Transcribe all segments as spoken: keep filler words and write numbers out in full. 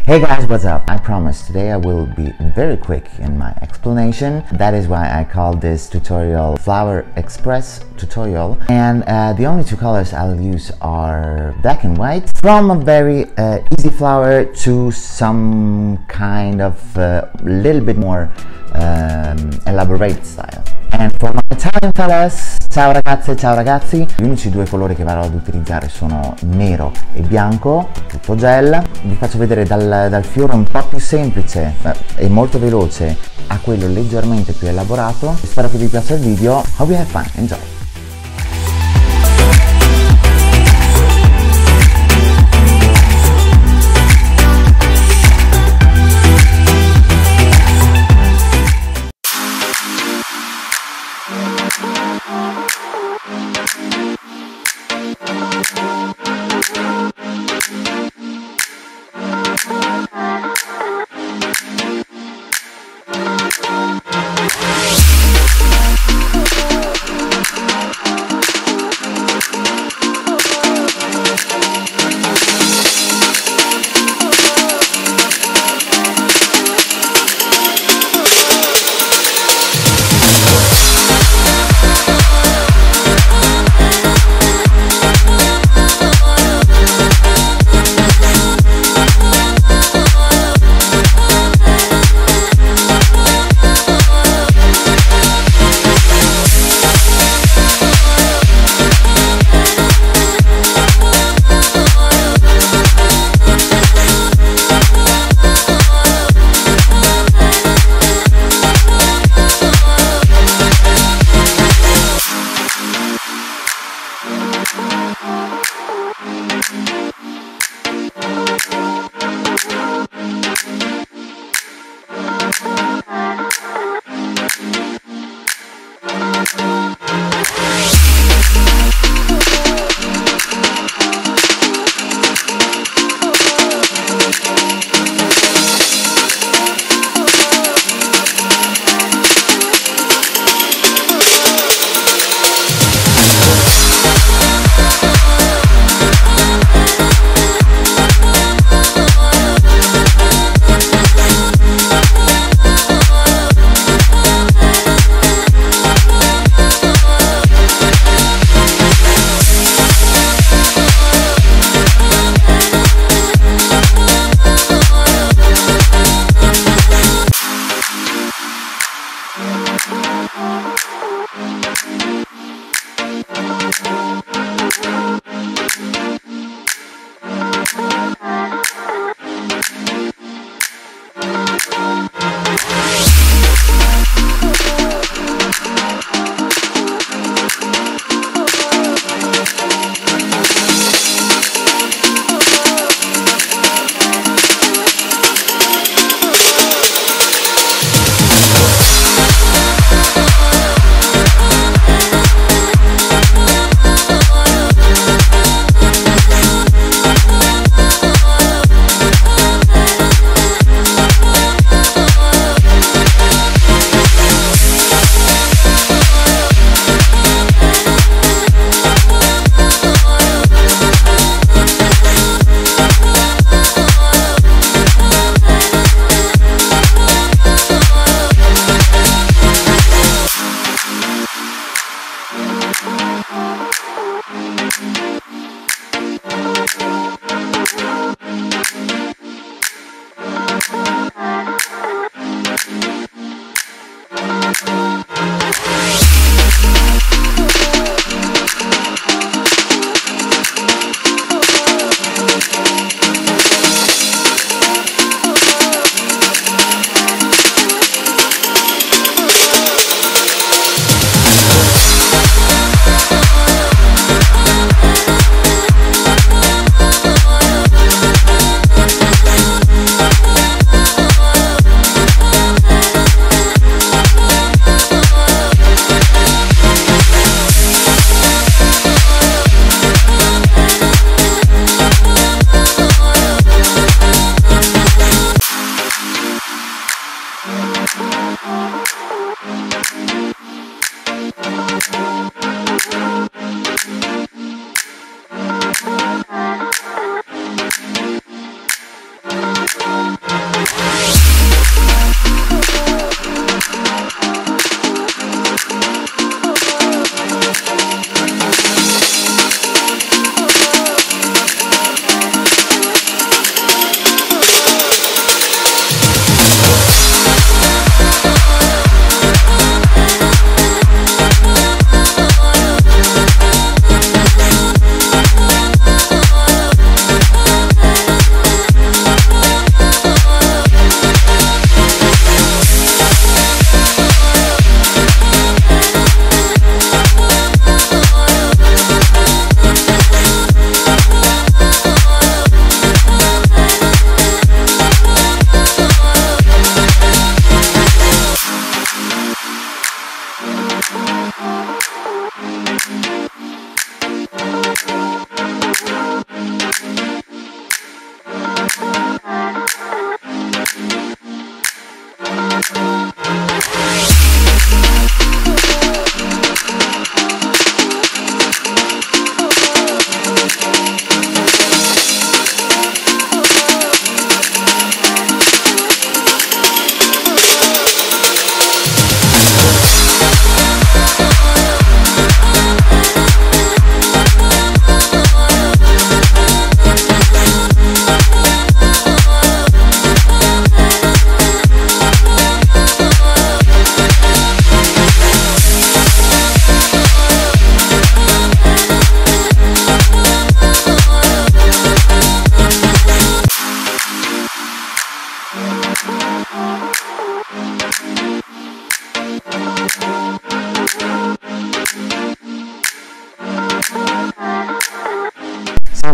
Hey guys, what's up? I promise today I will be very quick in my explanation. That is why I call this tutorial Flower Express tutorial. And uh, the only two colors I'll use are black and white. From a very uh, easy flower to some kind of uh, little bit more um, elaborate style. And for my Italian fellas, ciao ragazze, ciao ragazzi. Gli unici due colori che vado ad utilizzare sono nero e bianco, tutto gel. Vi faccio vedere dal, dal fiore un po' più semplice e molto veloce a quello leggermente più elaborato. Spero che vi piaccia il video. Hope you have fun, enjoy!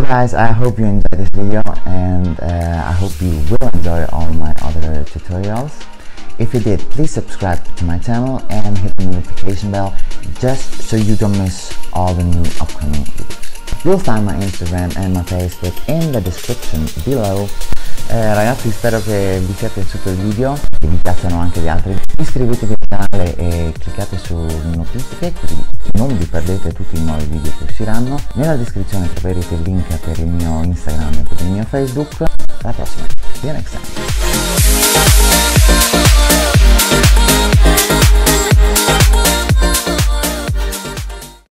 guys, I hope you enjoyed this video, and uh, I hope you will enjoy all my other tutorials. If you did, please subscribe to my channel and hit the notification bell just so you don't miss all the new upcoming videos. You'll find my Instagram and my Facebook in the description below. Eh, ragazzi, spero che vi sia piaciuto il video, che vi piacciono anche gli altri. Iscrivetevi al canale e cliccate su notifiche così non vi perdete tutti i nuovi video che usciranno. Nella descrizione troverete il link per il mio Instagram e per il mio Facebook. Alla prossima, see you next time.